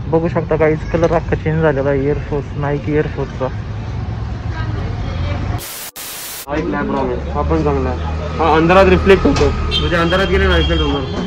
बघू शकता काहीच कलर अख्खा चेंज झालेला आहे एअरफोर्स नाईकी एअरफोर्सचा. हा एक लॅब ब्राउन आहे, हा पण चांगला आहे. हा अंधारात रिफ्लेक्ट होतो, म्हणजे अंधारात गेले ना रिफ्लेक्ट होणार.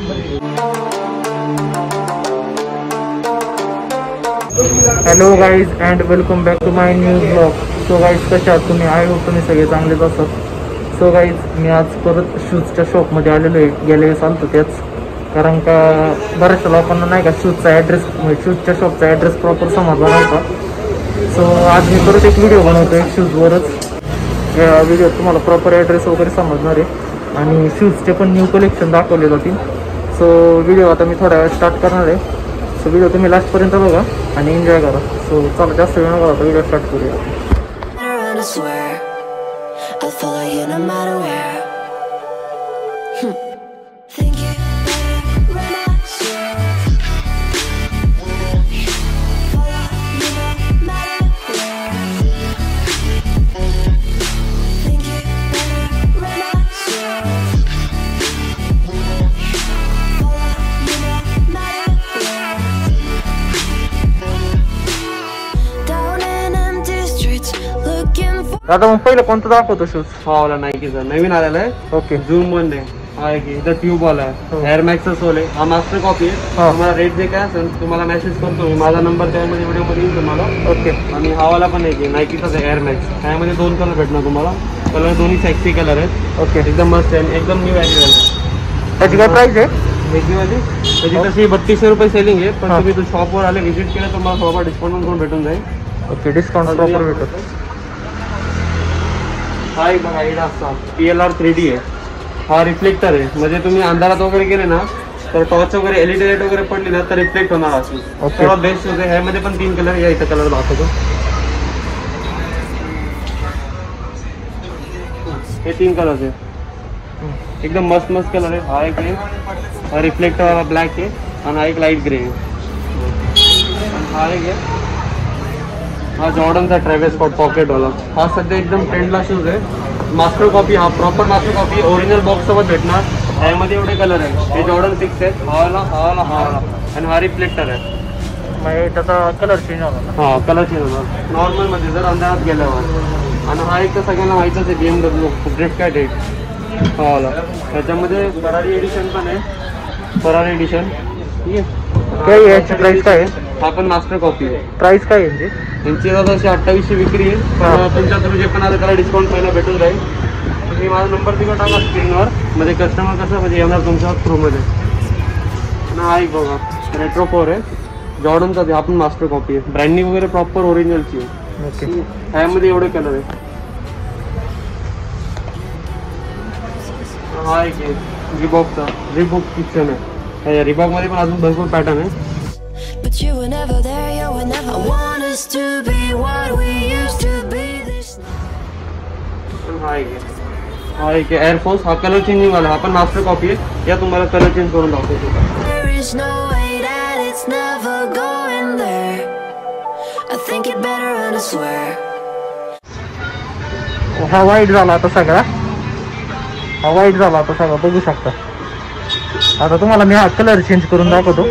Hello guys and welcome back to my new blog. So guys कसे आहात तुम्ही? आय होप तुम्ही सगळे चांगलेच असतात. सो गाईज मी आज परत शूजच्या शॉपमध्ये आलेलो आहे. गेल्या वेळेस आलतो त्याच, कारण का बऱ्याचशा लोकांना नाही का शूजचा ॲड्रेस म्हणजे शूजच्या शॉपचा ॲड्रेस प्रॉपर समजला नव्हता. सो आज मी परत एक व्हिडिओ बनवतो आहे शूजवरच. या व्हिडिओत तुम्हाला प्रॉपर ॲड्रेस वगैरे समजणार आहे आणि शूजचे पण न्यू कलेक्शन दाखवले जातील. सो व्हिडिओ आता मी थोड्या वेळ स्टार्ट करणार आहे. सो व्हिडिओ तुम्ही लास्टपर्यंत बघा आणि एन्जॉय करा. सो चला जास्त वेळ नका आता व्हिडिओ स्टार्ट करूया. आता मग पहिलं कोणतं दाखवतो शूज? हा वाला नाईकीचा नवीन आलेला आहे. ओके झूम वन आहे. हा एक इथं ट्यूब वाला आहे. एअर मॅक्सचा सोल आहे. हा मास्टर कॉपी आहे. तुम्हाला रेट जे काय असेल तुम्हाला मेसेज करतो मी. माझा नंबर त्यामध्ये व्हिडिओ मध्ये येईल तुम्हाला. ओके. आणि हा वाला पण आहे नाईकीचाच आहे एअर मॅक्स. ह्यामध्ये 2 कलर भेटणार तुम्हाला. कलर दोन्ही सेक्सी कलर आहेत. ओके. एकदम मस्त आहे, एकदम न्यू अॅरिवल. त्याची काय प्राइस आहे? त्याची तशी 3200 रुपये सेलिंग आहे. पण तुम्ही तो शॉपवर आले व्हिजिट केलं तुम्हाला थोडा डिस्काउंट पण भेटून जाईल. ओके, डिस्काउंट प्रॉपर भेटतो. हा एक बघा असा PLR 3D आहे. हा रिफ्लेक्टर आहे, म्हणजे तुम्ही अंधारात वगैरे गेले ना तर टॉर्च वगैरे LED लाईट वगैरे पडली ना तर रिफ्लेक्ट होणार असेल. थोडा बेस्ट होते. ह्यामध्ये पण 3 कलर या इथं कलर दाखवतो. हे 3 कलर आहे, एकदम मस्त मस्त कलर आहे. हा एक आहे, हा रिफ्लेक्टर वाला ब्लॅक आहे आणि हा एक लाईट ग्रे आहे. हा एक आहे, हा जॉर्डनचा ट्रॅव्हिस स्कॉट पॉकेट वाला. हा सध्या एकदम ट्रेंडला शूज आहे. मास्टर कॉपी, हा proper master copy original box सोबत भेटणार. ह्यामध्ये एवढे कलर आहे. हे जॉर्डन 6 आहेत. हा वाला आणि हा रिफ्लेक्टर आहे. म्हणजे त्याचा कलर चेंज होणार. हा कलर चेंज होणार नॉर्मल मध्ये जर अंधारात गेल्यावर. आणि हा एक तर सगळ्यांना माहितच आहे BMW ड्रिफ्ट काय डेट. हा वाला त्याच्यामध्ये फरारी एडिशन पण आहे. फरारी एडिशन ठीक आहे. काय याची प्राइस काय आहे? हा पण मास्टर कॉपी आहे. प्राइस काय आहे यांची दादा 2800 विक्री आहे. तुमच्या थ्रू जे पण आलं त्याला डिस्काउंट पहिला भेटून जाईल. तुम्ही माझा नंबर तिकडे टाका स्क्रीनवर. म्हणजे कस्टमर कसं म्हणजे येणार तुमच्या थ्रूमध्ये. आणि हा एक बघा रेट्रो 4 आहे. जॉर्डनचा ते आपण मास्टर कॉपी आहे. ब्रँडिंग वगैरे प्रॉपर ओरिजिनलची आहे. ओके. ह्यामध्ये एवढे कलर आहे. हा एक आहे रिबॉकचा. रिबॉक किचन आहे. रिबॉकमध्ये पण अजून भरपूर पॅटर्न आहे. But you were never there, you were never. I want us to be what we used to be. This हा एक एअरफोर्स. हा कलर चेंजिंग वाला. हा पण मास्टर कॉपी आहे. या तुम्हाला कलर चेंज करून दाखवतो. there is no way that it's never going there. I think it better and I swear. हा वाईट झाला आता सगळा. हा वाईट झाला आता सगळा बघू शकता. आता तुम्हाला मी हा कलर चेंज करून दाखवतो.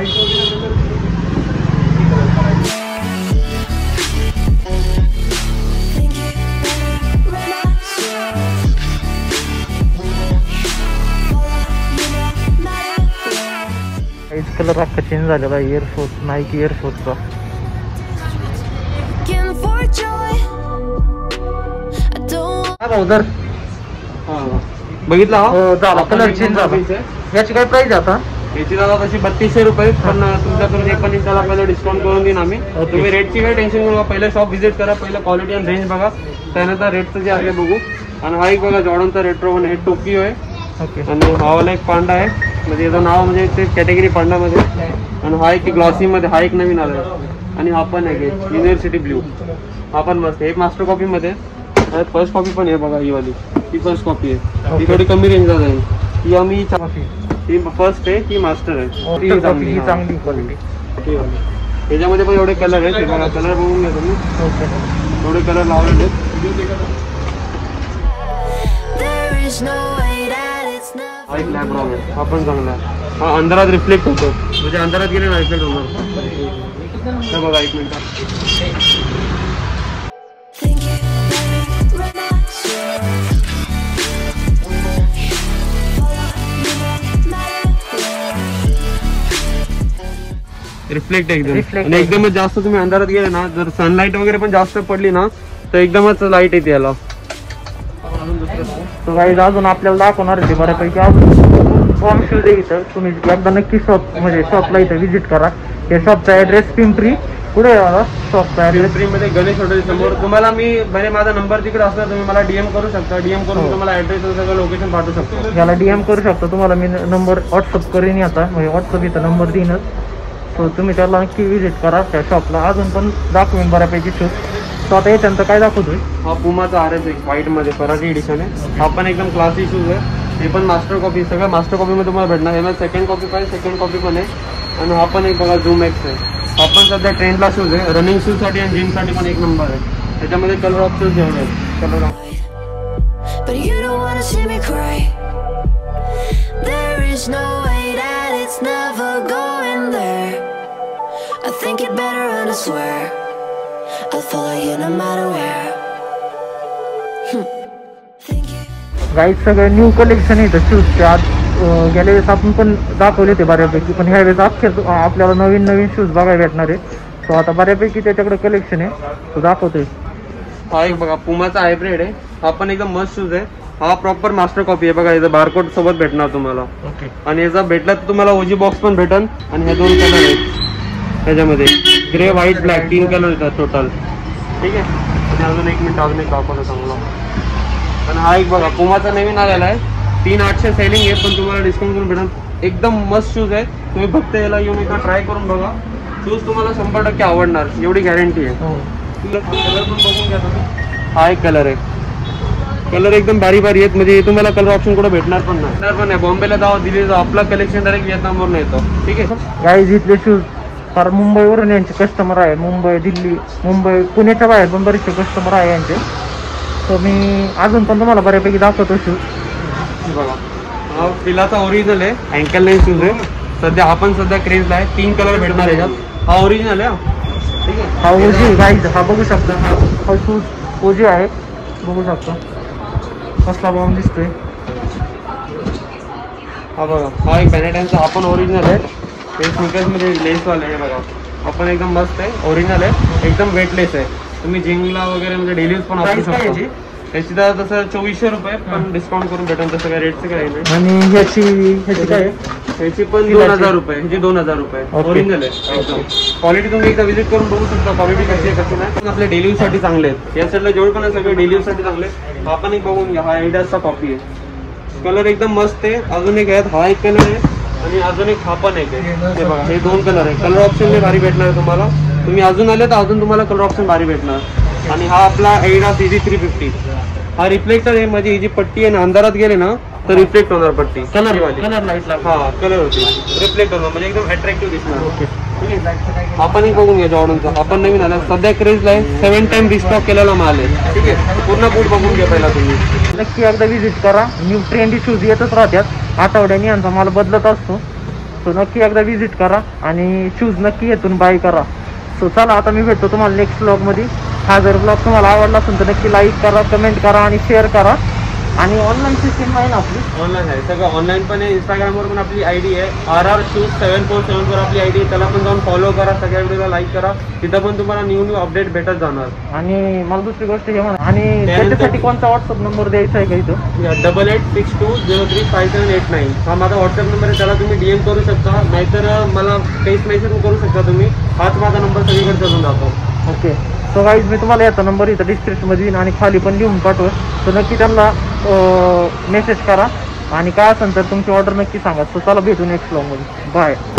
कलर अख्खा चेंज झालेला आहे एअरफोर्स नाईकी एअरफोर्सचा. उधर बघितला हो झाला कलर चेंज झाला. याची काय प्राइस आता? याची दादा तशी 3200 रुपये. पण तुमच्याकडून 1 त्याला पहिलं डिस्काउंट करून देईन आम्ही. तुम्ही रेटची काही टेन्शन घेऊ नका. पहिलं शॉप व्हिजिट करा. पहिलं क्वालिटी आणि रेंज बघा. त्यानंतर रेटचं जे आहे बघू. आणि हा एक बघा जॉर्डनचा रेट्रो 1 हे टोकियो आहे. ओके. आणि हा वाला एक पांडा आहे. म्हणजे याचं नाव म्हणजे ते कॅटेगरी पांडामध्ये. आणि हा एक ग्लॉसीमध्ये. हा एक नवीन आला आहे. आणि हा पण आहे युनिव्हर्सिटी ब्ल्यू. हा पण मस्त. हे मास्टर कॉपीमध्ये. फर्स्ट कॉपी पण आहे बघा ही वाली. ही फर्स्ट कॉपी आहे. ती थोडी कमी रेंजला जाईल. ही आम्ही ही फर्स्ट आहे. ही मास्टर आहे. ती चांगली क्वालिटी. त्याच्यामध्ये पण एवढे कलर आहेत. बघा कलर बघून घ्या तुम्ही. एवढे कलर लावलेले आहेत. There is no way that it's never हा एक लॅब रॉग आहे, हा पण चांगला आहे. हा अंधारात रिफ्लेक्ट होतो, म्हणजे अंधारात गेले ना रिफ्लेक्ट होणार. तर बघा 1 मिनिट. रिफ्लेक्ट एकदम आणि एकदमच जास्त तुम्ही अंधारात गेले ना, जर सनलाईट वगैरे पण जास्त पडली ना तर एकदमच लाईट येते याला. अजून आपल्याला दाखवणार आहे बऱ्यापैकी. अजून फॉर्म शूज आहे इथं, तुम्ही एकदा नक्की शॉप म्हणजे शॉपला इथं व्हिजिट करा. या शॉपचा ऍड्रेस पिंपरी. कुठे शॉपचा ऍड्रेस? पिंपरीमध्ये गणेश हॉटेल समोर. तुम्हाला मी म्हणजे माझा नंबर तिकडे असला तुम्ही मला डीएम करू शकता. डीएम करून तुम्हाला ऍड्रेस सगळं लोकेशन पाठवू शकतो. याला डीएम करू शकता. तुम्हाला मी नंबर व्हॉट्सअप करेन आता, म्हणजे व्हॉट्सअप इथं नंबर देईनच. सो तुम्ही त्याला नक्की व्हिजिट करा त्या शॉपला. अजून पण दाखवेन बऱ्यापैकी शूज. तो आता याच्यानंतर काय दाखवतोय? हा पुमाचा RS एक व्हाईट मध्ये फरारी एडिशन आहे. हा पण एकदम क्लासी शूज आहे. हे पण मास्टर कॉपी, सगळं मास्टर कॉपी मध्ये तुम्हाला भेटणार. याला सेकंड कॉपी पाहिजे, सेकंड कॉपी पण आहे. आणि हा पण एक बघा झूम एक्स आहे. हा पण सध्या ट्रेंडला शूज आहे. रनिंग शूज साठी आणि जिम साठी पण एक नंबर आहे. त्याच्यामध्ये कलर ऑप्शन्स एवढे आहेत. Colour But you don't wanna see me cry. There is no way that it's never going there. I think it better and I swear I'll follow you no matter where. Thank you. Guys सगळे new collection आहे इथं शूजचे. आज गेल्या वेळेस आपण पण दाखवले ते बऱ्यापैकी, पण ह्या वेळेस आपल्याला नवीन नवीन शूज बघायला भेटणार आहे. सो आता बऱ्यापैकी त्याच्याकडे कलेक्शन आहे, तो दाखवतोय. हा एक बघा पुमाचा हायब्रिड आहे. हा पण एकदम मस्त शूज आहे. हा प्रॉपर मास्टर कॉपी आहे. बघा याचा बारकोड सोबत भेटणार तुम्हाला. ओके. आणि याचा भेटला तर तुम्हाला ओजी बॉक्स पण भेटन. आणि हे 2 कलर आहेत त्याच्यामध्ये, ग्रे व्हाईट ब्लॅक 3 कलर येतात टोटल. ठीक आहे. आणि अजून 1 मिनिट अजून एक दाखवतो चांगला. आणि हा एक बघा पुमाचा नवीन आलेला आहे. 3,800 सेलिंग आहे, पण तुम्हाला डिस्काउंट करून भेटणार. एकदम मस्त शूज आहे. तुम्ही फक्त याला येऊन एकदा ट्राय करून बघा. शूज तुम्हाला 100% आवडणार, एवढी गॅरंटी आहे. कलर पण बघून घ्या तुम्ही. हा एक कलर आहे. कलर एकदम भारी भारी आहेत, म्हणजे तुम्हाला कलर ऑप्शन कुठे भेटणार पण नाही. बॉम्बेला जावं, दिल्ली जावं, आपला कलेक्शन डायरेक्ट व्हिएतनामवरून येतो. ठीक आहे. गाईज इथले शूज फार मुंबईवरून यांचे कस्टमर आहे. मुंबई, दिल्ली, मुंबई, पुण्याच्या बाहेर पण बरेचसे कस्टमर आहे यांचे. तर मी अजून पण तुम्हाला बऱ्यापैकी दाखवतो शूज. बघा हा फिलाचा ओरिजिनल आहे. अँकल लेन्थ शूज आहे. सध्या आपण सध्या क्रेजला आहे. 3 कलर भेटणार याच्यात. हा ओरिजिनल आहे. ठीक आहे. हा ओजी गाईज, हा बघू शकता. हा शूज ओजी आहे, बघू शकता कसला बॉम्ब दिसतोय. हा बघा हा एक बॅनेटांचा. हा पण ओरिजिनल आहे. हे स्निकर्समध्ये लेसवाले आहे. बघा हा पण एकदम मस्त आहे, ओरिजिनल आहे, एकदम वेटलेस आहे. तुम्ही जिमला वगैरे म्हणजे डेली यूज पण वापरू शकता. याची तर तसं 2400 रुपये, पण डिस्काउंट करून भेटेल. तसं काय रेटचं काही नाही. आणि ह्याची काय? ह्याची पण 2000 रुपये. ह्याची 2000 रुपये. ओरिजिनल आहे एकदम. क्वालिटी तुम्ही एकदा विजिट करून बघू शकता. क्वालिटी कशी आहे कशी नाही. पण आपल्या डेली यूज साठी चांगले आहेत. या साईडला जेवढे पण आहे सगळे डेली यूज साठी चांगले आहेत. हा पण एक बघून घ्या. हा एडिडासचा कॉपी आहे. कलर एकदम मस्त आहे. अजून एक आहेत. हा एक कलर आहे आणि अजून एक हा पण एक आहे. हे बघा हे 2 कलर आहे. कलर ऑप्शन भारी भेटणार आहे तुम्हाला. तुम्ही अजून आले तर अजून तुम्हाला कलर ऑप्शन भारी भेटणार. आणि हा आपला एडिडास EZ 350. हा रिफ्लेक्टर आहे, म्हणजे ही जी पट्टी आहे ना अंधारात गेले ना तर रिफ्लेक्ट होणार पट्टी. Colour light. हा कलर होती, रिफ्लेक्ट होणार, म्हणजे एकदम अट्रॅक्टिव्ह दिसणार. ओके. आपण एक बघून घ्या जॉर्डनचा. आपण नवीन आला सध्या क्रेजला आहे. 7 टाइम रिस्टॉक केलेला माल आहे. ठीक आहे. पूर्ण बूट बघून घ्या पहिला तुम्ही. नक्की एकदा व्हिजिट करा. न्यू ट्रेंडी शूज येतच राहतात. आठवड्याने यांचा माल बदलत असतो. सो नक्की एकदा व्हिजिट करा आणि शूज नक्की येथून बाय करा. सो चला आता मी भेटतो तुम्हाला नेक्स्ट ब्लॉगमध्ये. हा जर ब्लॉग तुम्हाला आवडला असेल तर नक्की लाईक करा, कमेंट करा आणि शेअर करा. आणि ऑनलाईन सिस्टीम आहे ना आपली? ऑनलाईन आहे सगळं. ऑनलाईन पण आहे. इंस्टाग्रामवर पण आपली ID आहे. RR Shoes 747 वर आपली ID आहे. त्याला पण जाऊन फॉलो करा. सगळ्या व्हिडिओला लाईक करा. तिथं पण तुम्हाला न्यू अपडेट भेटत जाणार. आणि मला दुसरी गोष्ट हे म्हणा, आणि त्याच्यासाठी कोणता व्हॉट्सअप नंबर द्यायचा आहे का इथं? 8862035789. हा माझा व्हॉट्सअप नंबर आहे. त्याला तुम्ही DM करू शकता, नाहीतर मला टेक्स्ट मेसेज करू शकता तुम्ही. हाच माझा नंबर सगळीकडे चालून जातो. ओके. सो गाईज मी तुम्हाला याचा नंबर इथं डिस्क्रिप्शनमध्ये देईन आणि खाली पण लिहून पाठवू. तर नक्की त्यांना मेसेज करा आणि काय असेल तर तुमची ऑर्डर नक्की सांगा. सो चला भेटू नेक्स्ट ब्लॉगमध्ये. बाय.